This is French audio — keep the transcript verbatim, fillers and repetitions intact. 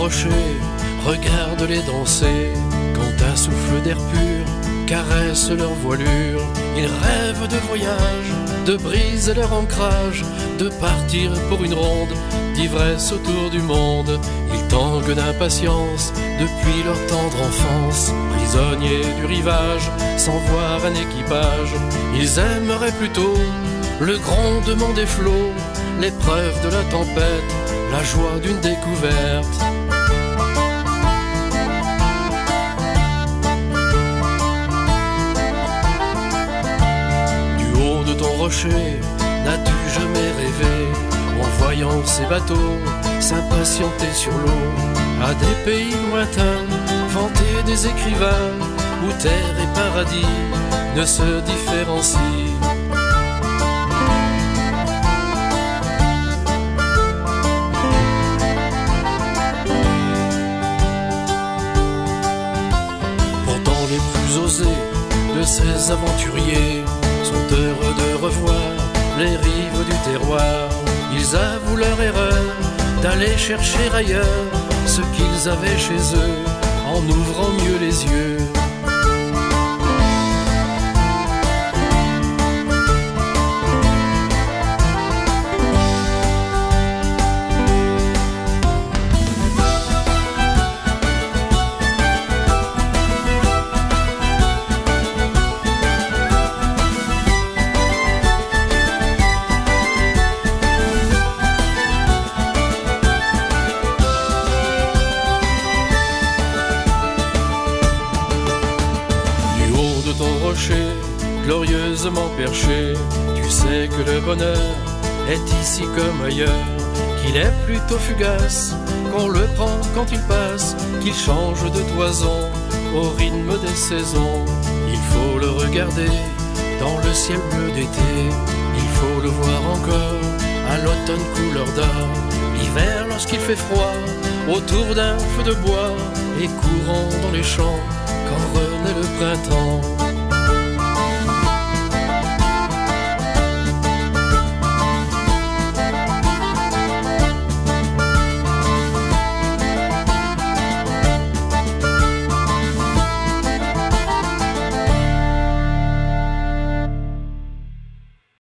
rocher, regarde-les danser. Quand un souffle d'air pur caresse leur voilure, ils rêvent de voyage, de briser leur ancrage, de partir pour une ronde d'ivresse autour du monde. Ils tanguent d'impatience depuis leur tendre enfance, prisonniers du rivage, sans voir un équipage. Ils aimeraient plutôt le grondement des flots, l'épreuve de la tempête, la joie d'une découverte. Du haut de ton rocher, n'as-tu jamais rêvé, en voyant ces bateaux s'impatienter sur l'eau, à des pays lointains, vanter des écrivains, où terre et paradis ne se différencient? Les plus osés de ces aventuriers sont heureux de revoir les rives du terroir. Ils avouent leur erreur d'aller chercher ailleurs ce qu'ils avaient chez eux en ouvrant mieux les yeux. Ton rocher, glorieusement perché, tu sais que le bonheur est ici comme ailleurs, qu'il est plutôt fugace, qu'on le prend quand il passe, qu'il change de toison au rythme des saisons. Il faut le regarder dans le ciel bleu d'été, il faut le voir encore à l'automne couleur d'or, l'hiver lorsqu'il fait froid, autour d'un feu de bois, et courant dans les champs quand renaît le printemps.